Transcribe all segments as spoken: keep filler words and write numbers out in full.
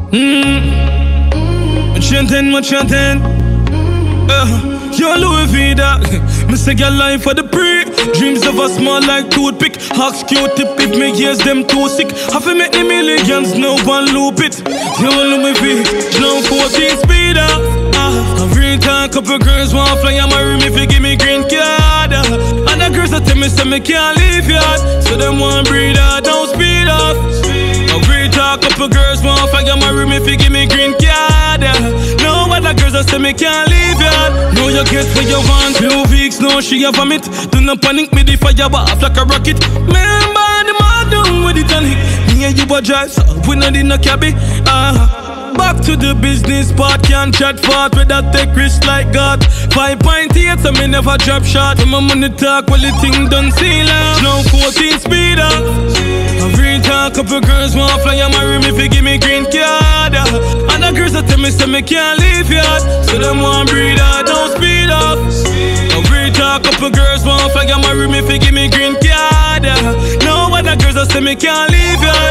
Mmm, much intent, much intent. Uh. Yo, Louis V, that me say your life for the pre. Dreams of a small like toothpick. Hawks Q-tip if me years them too sick. Have to make the millions, no one loop it. Yo, Louis V, no fourteen speed up. Uh, every time couple girls want fly, I'm marry me if you give me green card. Uh, and the girls that tell me say me can't leave yard. So them want breathe out, don't speed up. Every time couple girls want fly, I'm marry me if you give me green card. Uh, no other girls that say me can't leave yard. No you get what you want. Few weeks, no she a vomit. Do not panic, me the fire off like a rocket. Remember the man down with it and hit. Me and you a drive, so we not in a cabby. Uh, back to the business part, can't chat fart with that take risk like God. Five point eight, so me never drop shot. When my money talk, well the thing done seal out. Now fourteen speed up. Every time couple girls want fly, I'm marry me if you give me green card. And the girls that tell me say me can't leave yard. So them want breathe out, don't speed up. Every time couple girls want fly, I'm marry me if you give me green card. No other girls that say me can't leave yard.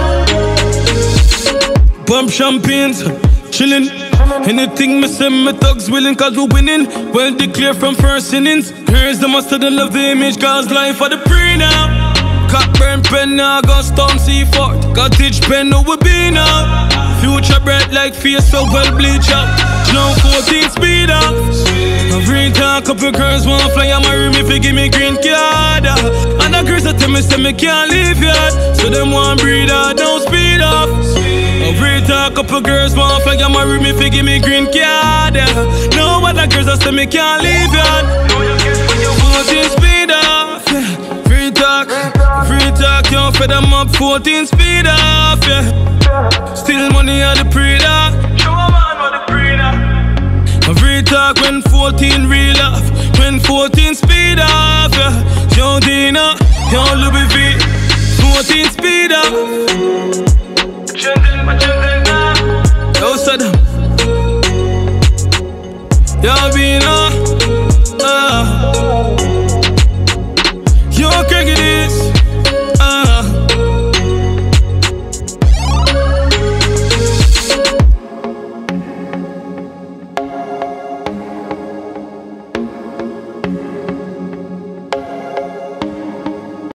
Pump champagnes, chillin'. Anything me say, my thugs willing, cause we winning. Well declared from first innings. Here's the master, they love the image, cause life for the pre now. Cockburn pen now, go Stone Seaford. Cottage pen, no we be now. Future bright like face, so well bleach up. Now fourteen speed up. Every time couple girls want fly, I'm marry me if you give me green card. And the girls that tell me say me can't leave yard. So them want breathe out, don't speed up. Every time couple girls want fly, I'm marry me if you give me green card. No other girls that say me can't leave yard. fourteen speed up. Free talk, free talk, you fed them up. Fourteen speed off, yeah. Still money at the pre-da. Show a man what the pre-da. Free talk when fourteen real off. When fourteen speed off, yeah. Yo Dina, yo Louis V. Fourteen speed off. Yo Saddam. Yo Bina.